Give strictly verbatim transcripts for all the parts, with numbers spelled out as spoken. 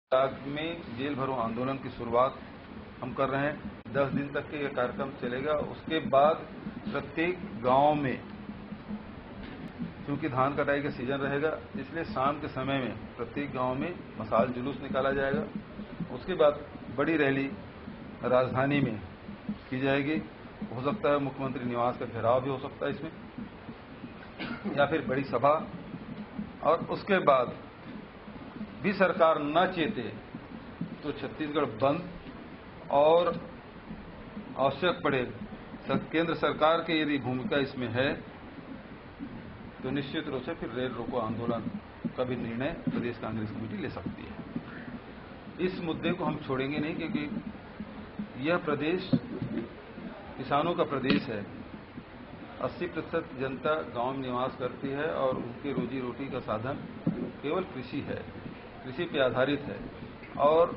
गुजरात में जेल भरो आंदोलन की शुरुआत हम कर रहे हैं। दस दिन तक के ये कार्यक्रम चलेगा। उसके बाद प्रत्येक गांव में, क्योंकि धान कटाई का सीजन रहेगा, इसलिए शाम के समय में प्रत्येक गांव में मशाल जुलूस निकाला जाएगा। उसके बाद बड़ी रैली राजधानी में की जाएगी। हो सकता है मुख्यमंत्री निवास का घेराव भी हो सकता है इसमें, या फिर बड़ी सभा। और उसके बाद भी सरकार न चेते तो छत्तीसगढ़ बंद, और आवश्यक पड़े केंद्र सरकार की यदि भूमिका इसमें है तो निश्चित रूप से फिर रेल रोको आंदोलन का भी निर्णय प्रदेश कांग्रेस कमेटी ले सकती है। इस मुद्दे को हम छोड़ेंगे नहीं, क्योंकि यह प्रदेश किसानों का प्रदेश है। अस्सी प्रतिशत जनता गांव में निवास करती है और उनकी रोजी रोटी का साधन केवल कृषि है, कृषि पे आधारित है। और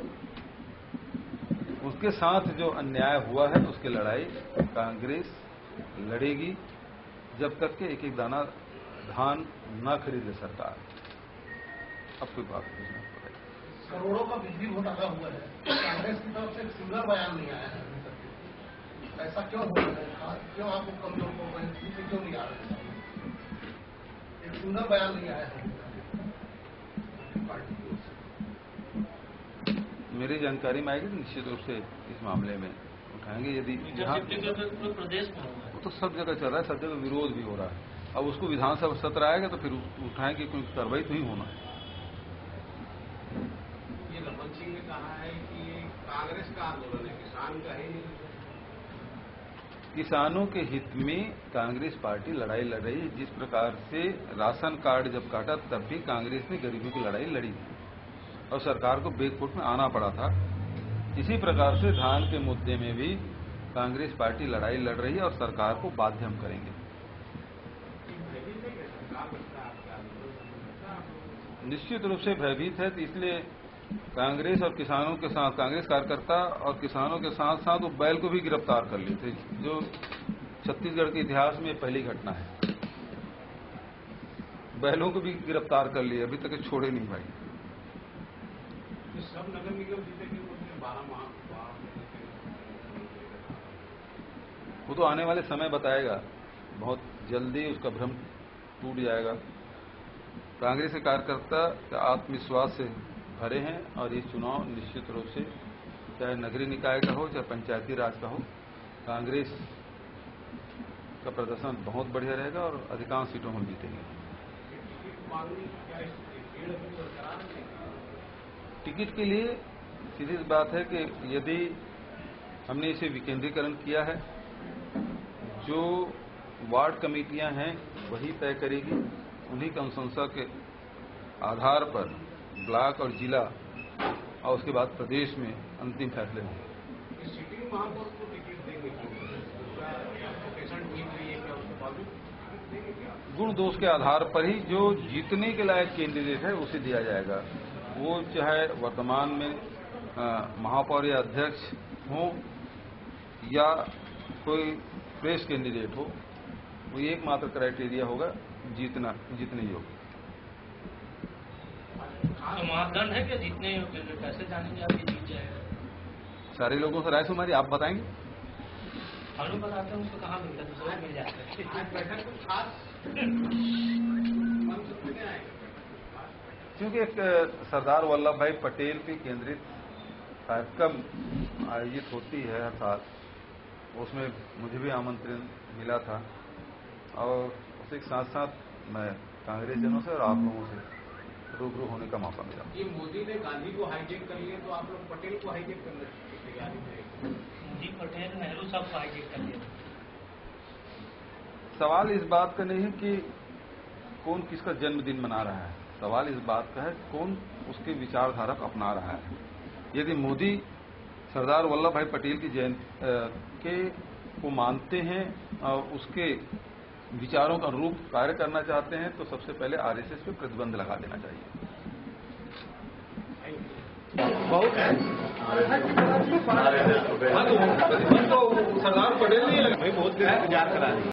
उसके साथ जो अन्याय हुआ है उसकी लड़ाई कांग्रेस लड़ेगी जब तक के एक एक दाना धान न खरीद ले सरकार। अब कोई बात नहीं। करोड़ों का बिजली घोटाला हुआ है, कांग्रेस की तरफ से एक सिंगल बयान नहीं आया है। ऐसा क्यों हो रहा है? क्यों आपको कमजोर हो रहे हैं? क्यों नहीं आ रहे? एक सिंगल बयान नहीं आया है पार्टी की ओर से। मेरी जानकारी में आएगी तो निश्चित रूप से इस मामले में उठाएंगे। यदि प्रदेश में वो तो सब जगह चल रहा है, सब जगह विरोध भी हो रहा है। अब उसको विधानसभा सत्र आएगा तो फिर उठाएंगे, क्योंकि कार्रवाई तो ही होना है। ये रमन सिंह ने कहा है कि कांग्रेस का आंदोलन है, किसान का ही नहीं। किसानों के हित में कांग्रेस पार्टी लड़ाई लड़ रही है। जिस प्रकार से राशन कार्ड जब काटा तब भी कांग्रेस ने गरीबों की लड़ाई लड़ी थी और सरकार को बैकफुट में आना पड़ा था। इसी प्रकार से धान के मुद्दे में भी कांग्रेस पार्टी लड़ाई लड़ रही है और सरकार को बाध्य हम करेंगे। निश्चित रूप से भयभीत है, तो इसलिए कांग्रेस और किसानों के साथ, कांग्रेस कार्यकर्ता और किसानों के साथ साथ वो बैल को भी गिरफ्तार कर लिए थे, जो छत्तीसगढ़ के इतिहास में पहली घटना है। बैलों को भी गिरफ्तार कर लिए, अभी तक छोड़े नहीं भाई। सब नगर निगम जीतेंगे बारह माह, वो तो आने वाले समय बताएगा। बहुत जल्दी उसका भ्रम टूट जाएगा। कांग्रेस के कार्यकर्ता आत्मविश्वास से भरे हैं और ये चुनाव निश्चित रूप से, चाहे नगरीय निकाय का हो चाहे पंचायती राज का हो, कांग्रेस का प्रदर्शन बहुत बढ़िया रहेगा और अधिकांश सीटों में जीतेंगे। टिकट के लिए सीधी बात है कि यदि हमने इसे विकेंद्रीकरण किया है, जो वार्ड कमेटियां हैं वही तय करेगी। उन्हीं की अनुशंसा के आधार पर ब्लॉक और जिला और उसके बाद प्रदेश में अंतिम फैसले होंगे। गुण दोष के आधार पर ही जो जीतने के लायक कैंडिडेट है उसे दिया जाएगा। वो चाहे वर्तमान में महापौर या अध्यक्ष हो या कोई प्रेस कैंडिडेट हो, वो एकमात्र क्राइटेरिया होगा जीतना, जीतने योग्य। तो मापदंड है क्या जीतने योग्य? कैसे जानेंगे आप जीत जाएगा? सारे लोगों से राय से हमारी आप बताएंगे। हम लोग बताते हैं, उसको कहाँ मिलता है? दूसरा मिल जाता है। क्योंकि एक सरदार वल्लभ भाई पटेल पे केंद्रित कार्यक्रम आयोजित होती है हर साल, उसमें मुझे भी आमंत्रण मिला था और उसके साथ साथ मैं कांग्रेस जनों से और आप लोगों से रूबरू होने का मौका मिला। ये मोदी ने गांधी को हाईजेक कर लिया, तो आप लोग पटेल को हाईजेक करने की तैयारी में? मोदी, पटेल, नेहरू साहब को हाईजेक कर लिया। सवाल इस बात का नहीं है कि कौन किसका जन्मदिन मना रहा है, सवाल इस बात का है कौन उसके विचारधारा को अपना रहा है। यदि मोदी सरदार वल्लभ भाई पटेल की जयंती के को मानते हैं और उसके विचारों का रूप कार्य करना चाहते हैं तो सबसे पहले आरएसएस पे प्रतिबंध लगा देना चाहिए। बहुत है प्रतिबंध तो सरदार पटेल ने बहुत इंतजार करा